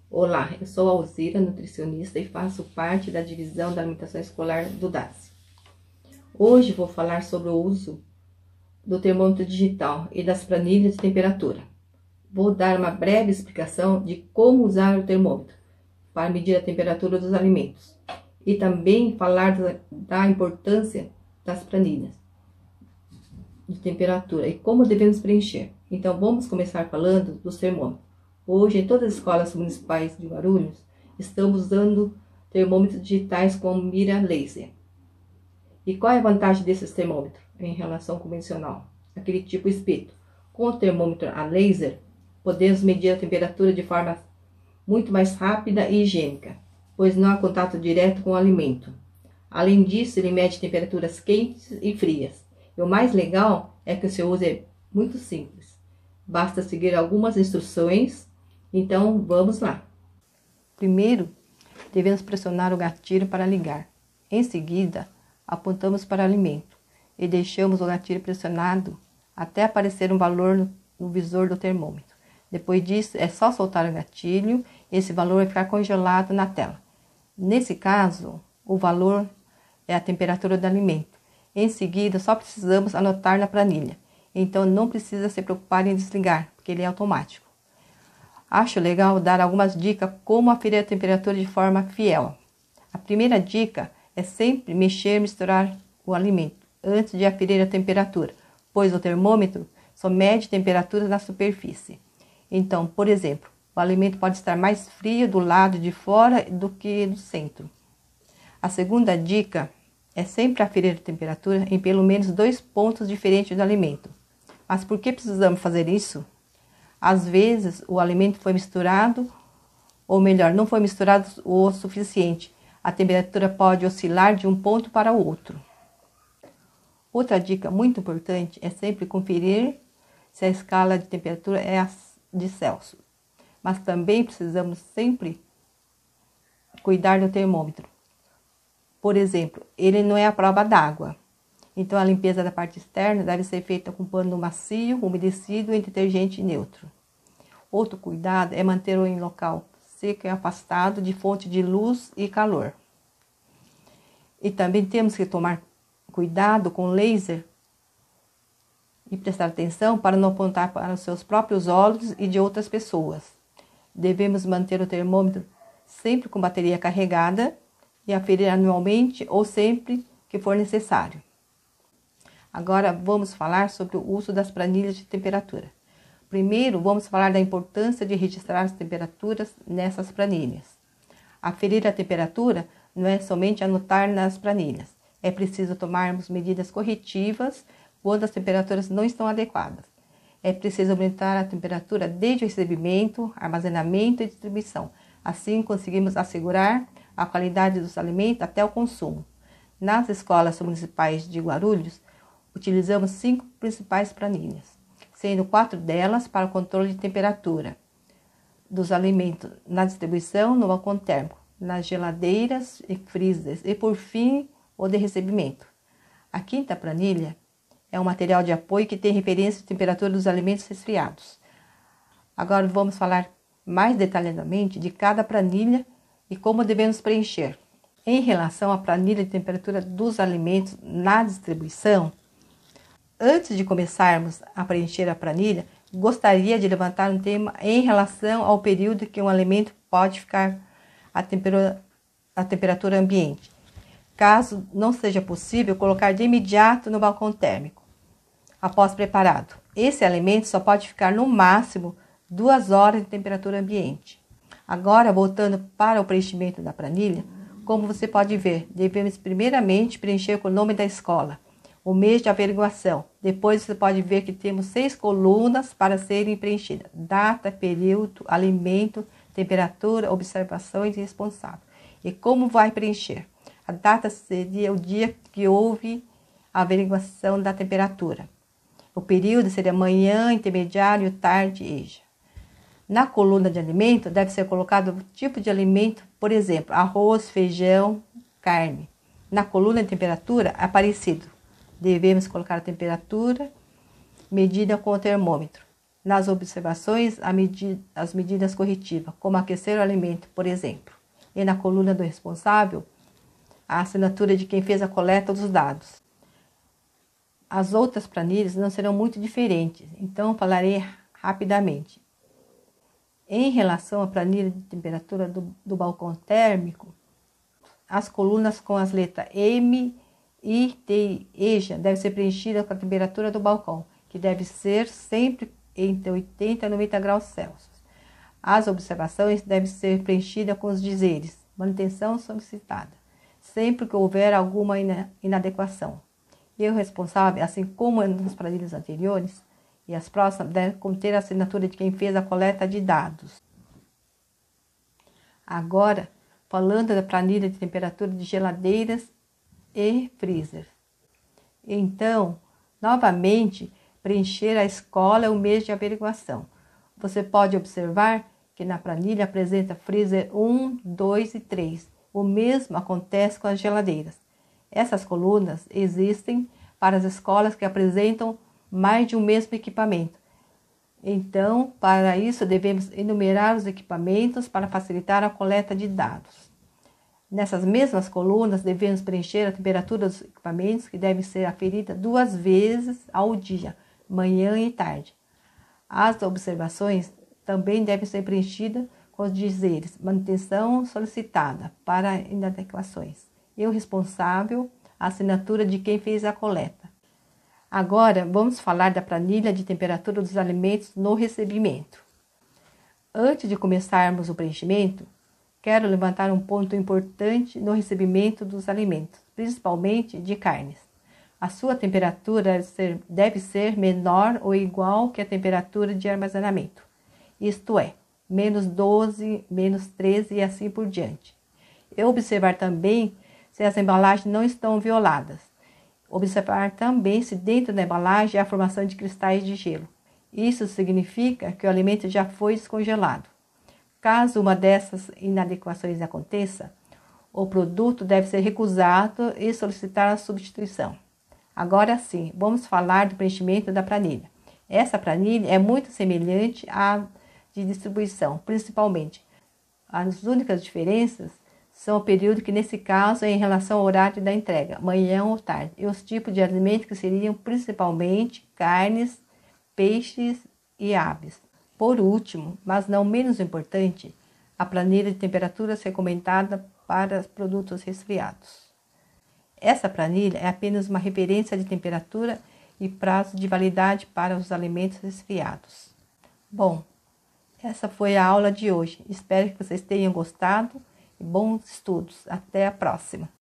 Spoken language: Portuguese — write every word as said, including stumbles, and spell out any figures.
Olá, eu sou a Alzira, nutricionista e faço parte da divisão da alimentação escolar do D A S. Hoje vou falar sobre o uso do termômetro digital e das planilhas de temperatura. Vou dar uma breve explicação de como usar o termômetro para medir a temperatura dos alimentos e também falar da, da importância das planilhas de temperatura e como devemos preencher. Então vamos começar falando dos termômetros. Hoje, em todas as escolas municipais de Guarulhos, estamos usando termômetros digitais com mira laser. E qual é a vantagem desses termômetros em relação ao convencional? Aquele tipo espeto. Com o termômetro a laser, podemos medir a temperatura de forma muito mais rápida e higiênica, pois não há contato direto com o alimento. Além disso, ele mede temperaturas quentes e frias. E o mais legal é que o seu uso é muito simples. Basta seguir algumas instruções. Então, vamos lá. Primeiro, devemos pressionar o gatilho para ligar. Em seguida, apontamos para o alimento e deixamos o gatilho pressionado até aparecer um valor no visor do termômetro. Depois disso, é só soltar o gatilho e esse valor vai ficar congelado na tela. Nesse caso, o valor é a temperatura do alimento. Em seguida, só precisamos anotar na planilha. Então, não precisa se preocupar em desligar, porque ele é automático. Acho legal dar algumas dicas como aferir a temperatura de forma fiel. A primeira dica é sempre mexer e misturar o alimento antes de aferir a temperatura, pois o termômetro só mede temperatura na superfície. Então, por exemplo, o alimento pode estar mais frio do lado de fora do que do centro. A segunda dica é sempre aferir a temperatura em pelo menos dois pontos diferentes do alimento. Mas por que precisamos fazer isso? Às vezes, o alimento foi misturado, ou melhor, não foi misturado o suficiente. A temperatura pode oscilar de um ponto para o outro. Outra dica muito importante é sempre conferir se a escala de temperatura é de Celsius. Mas também precisamos sempre cuidar do termômetro. Por exemplo, ele não é a prova d'água. Então, a limpeza da parte externa deve ser feita com pano macio, umedecido e detergente neutro. Outro cuidado é manter-o em local seco e afastado de fonte de luz e calor. E também temos que tomar cuidado com o laser e prestar atenção para não apontar para os seus próprios olhos e de outras pessoas. Devemos manter o termômetro sempre com bateria carregada e aferir anualmente ou sempre que for necessário. Agora vamos falar sobre o uso das planilhas de temperatura. Primeiro, vamos falar da importância de registrar as temperaturas nessas planilhas. Aferir a temperatura não é somente anotar nas planilhas. É preciso tomarmos medidas corretivas quando as temperaturas não estão adequadas. É preciso aumentar a temperatura desde o recebimento, armazenamento e distribuição. Assim, conseguimos assegurar a qualidade dos alimentos até o consumo. Nas escolas municipais de Guarulhos, utilizamos cinco principais planilhas, sendo quatro delas para o controle de temperatura dos alimentos na distribuição no balcão térmico, nas geladeiras e freezers e, por fim, o de recebimento. A quinta planilha é um material de apoio que tem referência de temperatura dos alimentos resfriados. Agora vamos falar mais detalhadamente de cada planilha e como devemos preencher. Em relação à planilha de temperatura dos alimentos na distribuição, antes de começarmos a preencher a planilha, gostaria de levantar um tema em relação ao período que um alimento pode ficar a temperatura, a temperatura ambiente, caso não seja possível colocar de imediato no balcão térmico, após preparado. Esse alimento só pode ficar no máximo duas horas em temperatura ambiente. Agora, voltando para o preenchimento da planilha, como você pode ver, devemos primeiramente preencher com o nome da escola, o mês de averiguação. Depois você pode ver que temos seis colunas para serem preenchidas: data, período, alimento, temperatura, observações e responsável. E como vai preencher? A data seria o dia que houve a averiguação da temperatura. O período seria manhã, intermediário, tarde e já. Na coluna de alimento deve ser colocado o tipo de alimento, por exemplo, arroz, feijão, carne. Na coluna de temperatura é parecido. Devemos colocar a temperatura medida com o termômetro. nas observações as medidas corretivas, como aquecer o alimento, por exemplo. E na coluna do responsável, a assinatura de quem fez a coleta dos dados. As outras planilhas não serão muito diferentes, então falarei rapidamente. Em relação à planilha de temperatura do, do balcão térmico, as colunas com as letras M, I, T e EJA devem ser preenchidas com a temperatura do balcão, que deve ser sempre entre oitenta e noventa graus Celsius. As observações devem ser preenchidas com os dizeres: manutenção solicitada, sempre que houver alguma inadequação. E o responsável, assim como nas planilhas anteriores e as próximas, deve conter a assinatura de quem fez a coleta de dados. Agora, falando da planilha de temperatura de geladeiras e freezer. Então, novamente, preencher a escola e o mês de averiguação. Você pode observar que na planilha apresenta freezer um, dois e três. O mesmo acontece com as geladeiras. Essas colunas existem para as escolas que apresentam mais de um mesmo equipamento. Então, para isso, devemos enumerar os equipamentos para facilitar a coleta de dados. Nessas mesmas colunas, devemos preencher a temperatura dos equipamentos, que deve ser aferida duas vezes ao dia, manhã e tarde. As observações também devem ser preenchidas com os dizeres: manutenção solicitada para inadequações. E o responsável, a assinatura de quem fez a coleta. Agora, vamos falar da planilha de temperatura dos alimentos no recebimento. Antes de começarmos o preenchimento, quero levantar um ponto importante no recebimento dos alimentos, principalmente de carnes. A sua temperatura deve ser, deve ser menor ou igual que a temperatura de armazenamento, isto é, menos doze, menos treze e assim por diante. E observar também se as embalagens não estão violadas. Observar também se dentro da embalagem há a formação de cristais de gelo. Isso significa que o alimento já foi descongelado. Caso uma dessas inadequações aconteça, o produto deve ser recusado e solicitar a substituição. Agora sim, vamos falar do preenchimento da planilha. Essa planilha é muito semelhante à de distribuição, principalmente. As únicas diferenças são o período, que nesse caso é em relação ao horário da entrega, manhã ou tarde, e os tipos de alimentos, que seriam principalmente carnes, peixes e aves. Por último, mas não menos importante, a planilha de temperaturas recomendada para produtos resfriados. Essa planilha é apenas uma referência de temperatura e prazo de validade para os alimentos resfriados. Bom, essa foi a aula de hoje. Espero que vocês tenham gostado e bons estudos. Até a próxima!